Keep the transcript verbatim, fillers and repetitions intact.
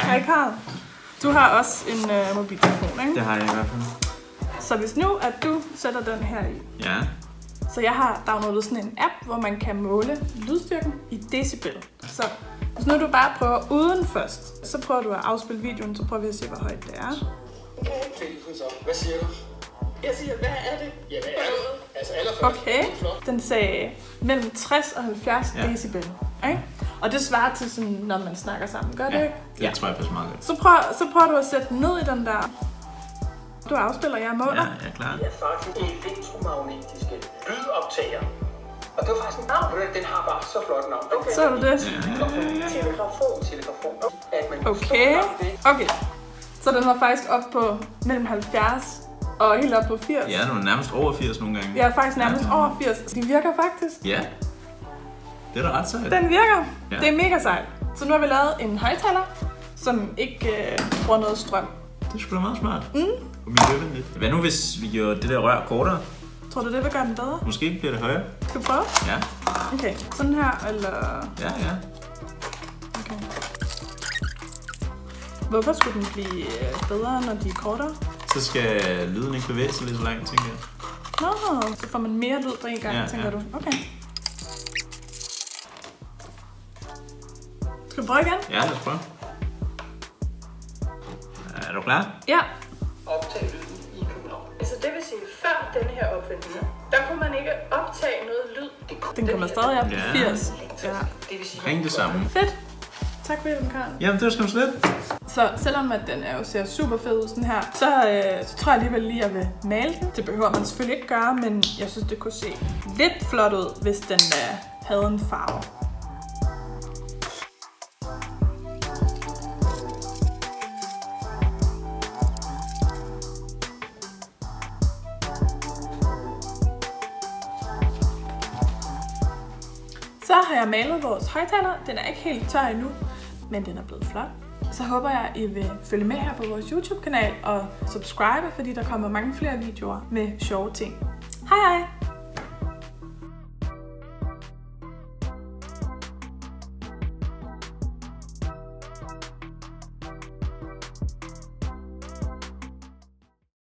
Hej Karl. Du har også en øh, mobiltelefon, ikke? Det har jeg i hvert fald. Så hvis nu, at du sætter den her i. Ja. Så jeg har downloadet sådan en app, hvor man kan måle lydstyrken i decibel. Så hvis nu du bare prøver uden først, så prøver du at afspille videoen, så prøver vi at se, hvor højt det er. Okay. Hvad siger du? Jeg siger, hvad er det? Ja, hvad er det? Altså allerførst. Okay. Den sagde mellem tres og halvfjerds ja. decibel. Okay? Og det svarer til sådan, når man snakker sammen. Gør det ja, ikke? det ja. tror jeg faktisk meget godt. Så prøv, så prøver du at sætte den ned i den der. Du afspiller, jeg måler. Ja, jeg er klar. Det er faktisk elektromagnetiske lydoptager. Og det var faktisk en navn, den har bare så flot navn. Okay. Så er du det? Ja, ja, ja. Telegrafon, telegrafon. At man okay. Okay. Så den var faktisk op på mellem halvfjerds og helt op på firs. Ja, den var nærmest over firs nogle gange. Ja, faktisk nærmest ja. over firs. De virker faktisk. Ja. Det er da ret sejt. Den virker. Ja. Det er mega sejt. Så nu har vi lavet en højttaler, som ikke øh, bruger noget strøm. Det er sgu da meget smart. Mm. Og miljøvenligt. Hvad nu hvis vi gjorde det der rør kortere? Tror du det vil gøre den bedre? Måske bliver det højere. Skal vi prøve? Ja. Okay, sådan her, eller... Ja, ja. Okay. Hvorfor skulle den blive bedre, når de er kortere? Så skal lyden ikke bevæge sig lige så langt, tænker jeg. Nå, så får man mere lyd på en gang, ja, tænker ja. du? Okay. Skal vi prøve igen? Ja, lad os prøve. Er du klar? Ja. Optag lyden i København. Altså det vil sige, før denne her opfindelse, der kunne man ikke optage noget lyd. Den kommer stadig op på ja. firs. Ja. Det vil sige, ring det sammen. Fedt. Tak for hjælpen, Karl. Jamen, det var sgu slet. Så selvom at den er jo ser super fed ud sådan her, så, øh, så tror jeg alligevel lige, at jeg vil male den. Det behøver man selvfølgelig ikke gøre, men jeg synes, det kunne se lidt flot ud, hvis den øh, havde en farve. Så har jeg malet vores højttaler. Den er ikke helt tør endnu, men den er blevet flot. Så håber jeg, at I vil følge med her på vores YouTube-kanal og subscribe, fordi der kommer mange flere videoer med sjove ting. Hej hej!